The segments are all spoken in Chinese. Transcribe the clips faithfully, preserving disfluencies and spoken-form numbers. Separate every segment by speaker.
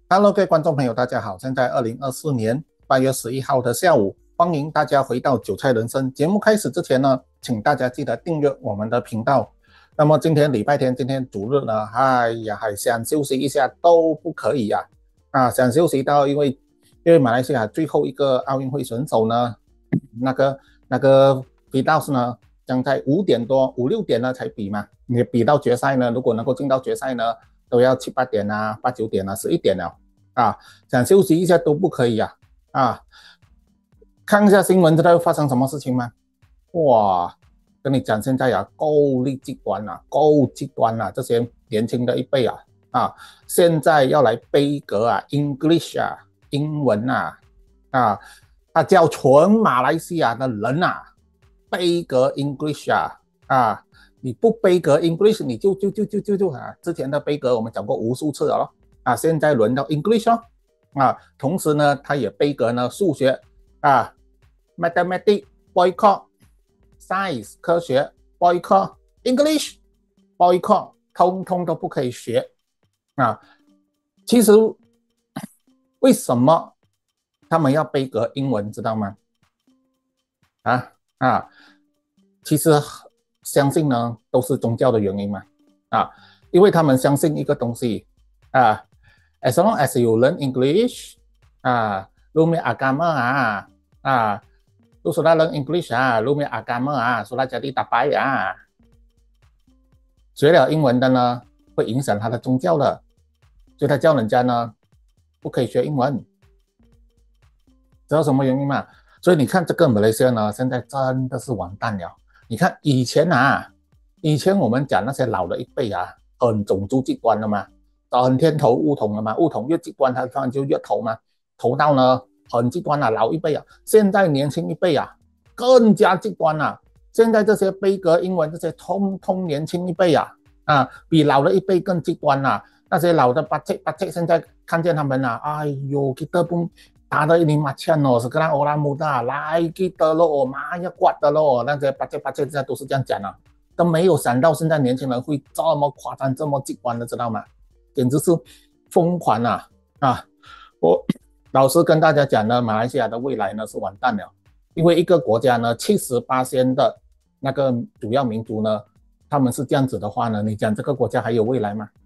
Speaker 1: Hello，各位观众朋友，大家好！现在二零二四年八月十一号的下午，欢迎大家回到韭菜人生。节目开始之前呢，请大家记得订阅我们的频道。那么今天礼拜天，今天主日呢，哎呀，还想休息一下都不可以呀、啊！啊，想休息到因为因为马来西亚最后一个奥运会选手呢，那个那个比道士呢，将在五点多五六点呢才比嘛。你比到决赛呢，如果能够进到决赛呢，都要七八点啊，八九点啊，十一点了啊，想休息一下都不可以啊啊！看一下新闻，知道发生什么事情吗？哇，跟你讲，现在啊，够力极端了、啊，够极端了、啊，这些年轻的一辈啊啊，现在要来背格啊 ，English 啊，英文啊啊，他叫全马来西亚的人啊，背格 English 啊啊。你不背格 English， 你就就就就就就啊！之前的背格我们讲过无数次了咯，啊，现在轮到 English 哦，啊，同时呢，他也背格呢数学啊 ，Mathematics boycott science 科学 boycott English boycott 通通都不可以学啊。其实为什么他们要背格英文，知道吗？啊啊，其实。相信呢都是宗教的原因嘛，啊，因为他们相信一个东西啊 ，as long as you learn English 啊 lu may agama 啊啊 lu sudah learn English 啊 lu may agama 啊 sudah jadi tapai 啊，学了英文的呢会影响他的宗教的，所以他叫人家呢不可以学英文，知道什么原因吗？所以你看这个马来西亚呢，现在真的是完蛋了。你看以前啊，以前我们讲那些老的一辈啊，很种族极端的嘛，很天头乌统的嘛，乌统越极端，他当然就越投嘛，投到呢很极端啊，老一辈啊，现在年轻一辈啊，更加极端啊，现在这些背格英文这些通通年轻一辈啊，啊，比老的一辈更极端啊，那些老的八七八七，现在看见他们啊，哎呦，kita pun打的你妈欠哦，是跟他欧拉姆的来记得咯，妈呀，刮的咯，那些八戒八戒现在都是这样讲啊，都没有想到现在年轻人会这么夸张，这么极端的，知道吗？简直是疯狂啊！啊，我老实跟大家讲呢，马来西亚的未来呢是完蛋了，因为一个国家呢，七十八%的那个主要民族呢，他们是这样子的话呢，你讲这个国家还有未来吗？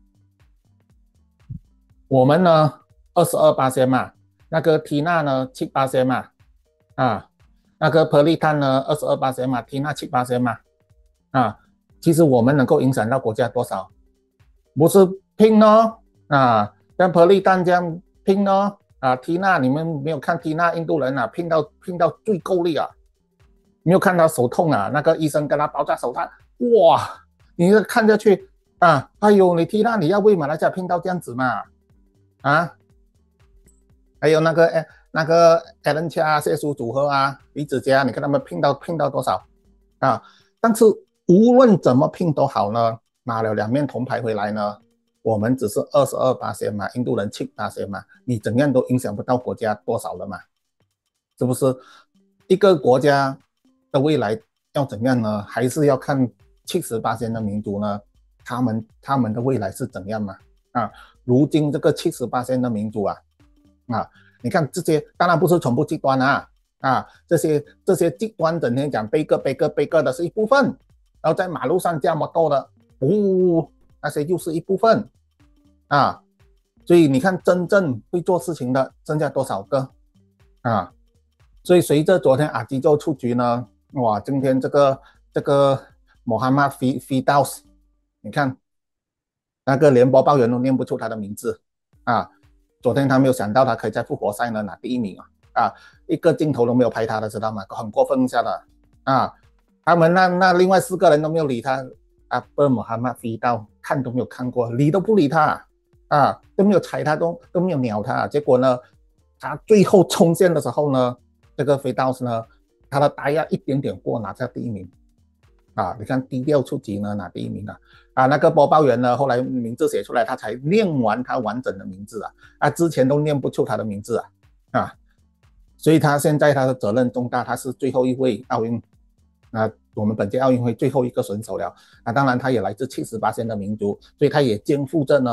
Speaker 1: 我们呢，二十二%嘛。那个缇娜呢七八%嘛，啊，那个ፐ利坦呢二十二%嘛，缇娜七八%嘛，啊，其实我们能够影响到国家多少？不是拼哦，啊，像ፐ利坦这样拼哦，啊，缇娜你们没有看缇娜印度人啊，拼到拼到最够力啊，没有看到手痛啊，那个医生跟他包扎手套，哇，你看下去啊，哎呦，你缇娜你要为马来西亚拼到这样子嘛，啊？还有那个诶，那个艾伦恰谢叔组合啊，李子嘉，你看他们拼到拼到多少啊？但是无论怎么拼都好呢，拿了两面铜牌回来呢，我们只是二十二%嘛，印度人七%嘛，你怎样都影响不到国家多少了嘛，是不是？一个国家的未来要怎样呢？还是要看七十%的民族呢，他们他们的未来是怎样嘛？啊，如今这个七十%的民族啊。啊，你看这些当然不是全部极端啊，啊，这些这些极端整天讲背个背个背个的是一部分，然后在马路上这么多的，哦，那些又是一部分，啊，所以你看真正会做事情的剩下多少个啊？所以随着昨天阿基州出局呢，哇，今天这个这个穆罕默德·菲道斯，你看那个连播报员都念不出他的名字啊。昨天他没有想到他可以在复活赛呢拿第一名啊！啊，一个镜头都没有拍他的，知道吗？很过分下的啊！他们那那另外四个人都没有理他，阿布穆罕默德飞到看都没有看过，理都不理他啊，都没有睬他，都都没有鸟他。结果呢，他最后冲线的时候呢，这个飞道斯呢，他的打压一点点过拿下第一名啊！你看低调出局呢拿第一名啊！啊，那个播报员呢，后来名字写出来，他才念完他完整的名字啊，啊，之前都念不出他的名字啊，啊，所以他现在他的责任重大，他是最后一位奥运，啊，我们本届奥运会最后一个选手了，啊，当然他也来自七十%的民族，所以他也肩负着呢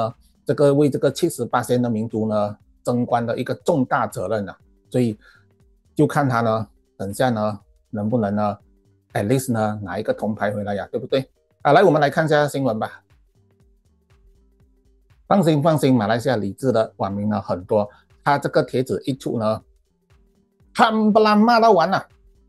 Speaker 1: 这个为这个七十八线的民族呢争光的一个重大责任啊，所以就看他呢，等下呢能不能呢 ，at least 呢拿一个铜牌回来呀、啊，对不对？啊，来我们来看一下新闻吧。放心放心，马来西亚理智的网民呢很多，他这个帖子一出呢，冚唪唥罵到完了，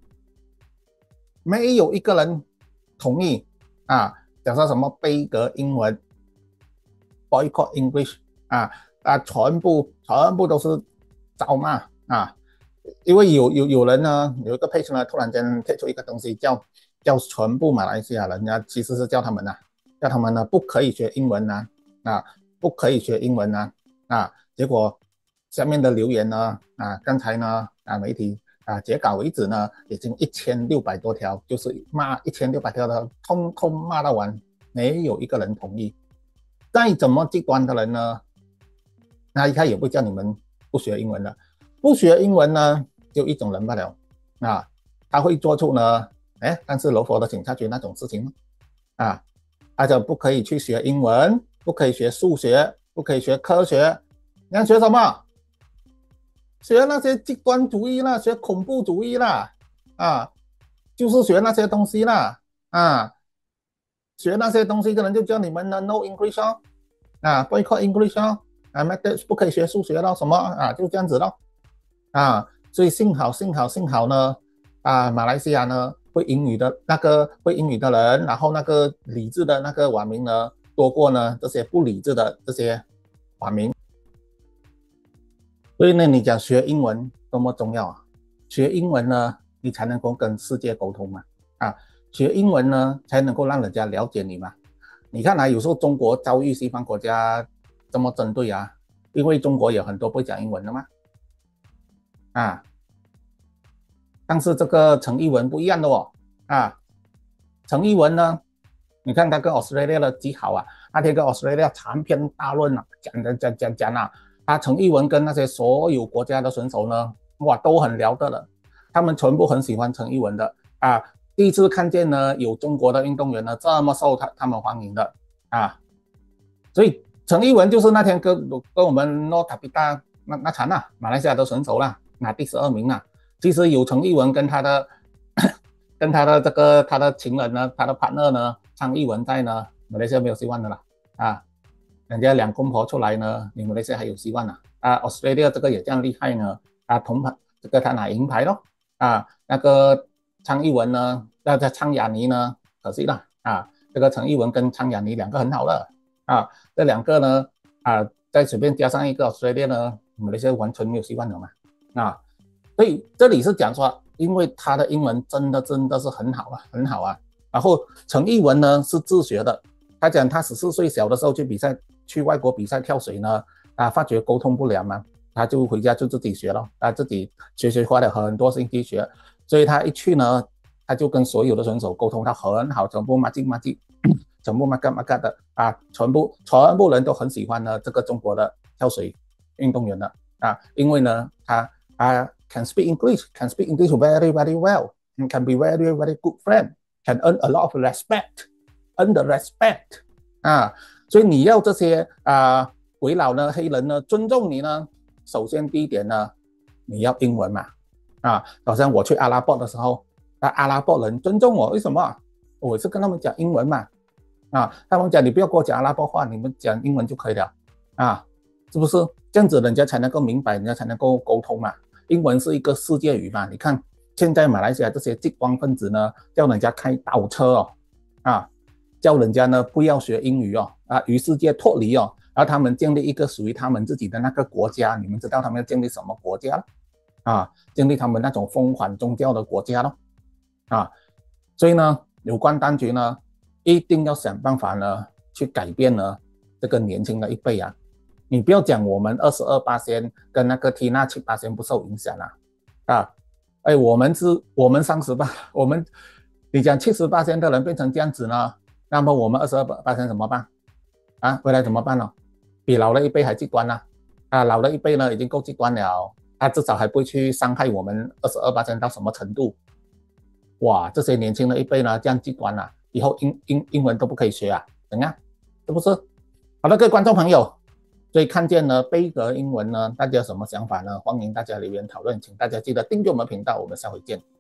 Speaker 1: 没有一个人同意啊，讲说什么背格英文 boycott English 啊啊，全部全部都是招骂啊，因为有有有人呢，有一个 page 呢，突然间贴出一个东西叫叫全部马来西亚人呢，其实是叫他们呢、啊，叫他们呢不可以学英文呢、啊，啊，不可以学英文呢、啊，啊，结果下面的留言呢，啊，刚才呢啊媒体啊截稿为止呢，已经一千六百多条，就是骂一千六百条的，通通骂到完，没有一个人同意。再怎么极端的人呢，那他也不叫你们不学英文的，不学英文呢，就一种人罢了啊，他会做出呢，哎，但是柔佛的警察局那种事情啊，他就不可以去学英文，不可以学数学，不可以学科学，你要学什么？学那些极端主义啦，学恐怖主义啦，啊，就是学那些东西啦，啊，学那些东西可能就叫你们呢 no English 哦，啊 boycott English 哦，啊 methods 不可以学数学咯，什么啊，就这样子咯，啊，所以幸好幸好幸好呢，啊，马来西亚呢会英语的那个会英语的人，然后那个理智的那个网民呢多过呢这些不理智的这些网民。所以呢，你讲学英文多么重要啊！学英文呢，你才能够跟世界沟通嘛。啊，学英文呢，才能够让人家了解你嘛。你看啊，有时候中国遭遇西方国家这么针对啊，因为中国有很多不会讲英文的嘛。啊，但是这个陈艺文不一样的哦。啊，陈艺文呢，你看他跟 Australia 的几好啊，那天跟 Australia 长篇大论啊，讲讲讲讲讲啊。他陈艺文跟那些所有国家的选手呢，哇，都很聊得了，他们全部很喜欢陈艺文的啊。第一次看见呢，有中国的运动员呢这么受他他们欢迎的啊，所以陈艺文就是那天跟跟我们诺塔比大那那场啊，马来西亚的选手啦，拿第十二名啊。其实有陈艺文跟他的跟他的这个他的情人呢，他的 partner 呢，张艺文在呢，马来西亚没有希望的啦啊。人家两公婆出来呢，你们那些还有希望啊！啊 ，Australia 这个也这样厉害呢，啊，铜牌这个他拿银牌咯，啊，那个昌艺文呢，那个昌雅妮呢，可惜了啊，这个陈艺文跟昌雅妮两个很好的啊，这两个呢，啊，再随便加上一个 Australia 呢，你们那些完全没有希望了嘛，啊，所以这里是讲说，因为他的英文真的真的是很好啊，很好啊，然后陈艺文呢是自学的，他讲他十四岁小的时候去比赛。去外国比赛跳水呢，啊，发觉沟通不了嘛，他就回家就自己学了，啊，自己学学花了很多心机学，所以他一去呢，他就跟所有的选手沟通，他很好，全部马吉马吉，全部马嘎马嘎的啊，全部全部人都很喜欢呢这个中国的跳水运动员的啊，因为呢他啊 can speak English, can speak English very very well, and can be very very good friend, can earn a lot of respect, earn the respect 啊。所以你要这些啊、呃、鬼佬呢、黑人呢尊重你呢，首先第一点呢，你要英文嘛，啊，好像我去阿拉伯的时候，啊，阿拉伯人尊重我，为什么？我是跟他们讲英文嘛，啊，他们讲你不要跟我讲阿拉伯话，你们讲英文就可以了，啊，是不是？这样子人家才能够明白，人家才能够沟通嘛。英文是一个世界语嘛，你看现在马来西亚这些极端分子呢，叫人家开倒车哦，啊。叫人家呢不要学英语哦，啊，与世界脱离哦，然后他们建立一个属于他们自己的那个国家，你们知道他们要建立什么国家啊？建立他们那种疯狂宗教的国家咯，啊，所以呢，有关当局呢一定要想办法呢去改变呢这个年轻的一辈啊，你不要讲我们二十二巴仙跟那个 Tina 七巴仙不受影响啊，啊，哎，我们是我们三十吧，我们你讲七十巴仙的人变成这样子呢？那么我们二十二巴仙怎么办啊？未来怎么办呢？比老的一辈还极端啊！啊，老的一辈呢已经够极端了，他、啊、至少还不会去伤害我们二十二巴仙到什么程度？哇，这些年轻的一辈呢这样极端啊，以后英英英文都不可以学啊，怎样？是不是？好的，各位观众朋友， 所以看见呢杯格英文呢，大家有什么想法呢？欢迎大家留言讨论，请大家记得订阅我们频道，我们下回见。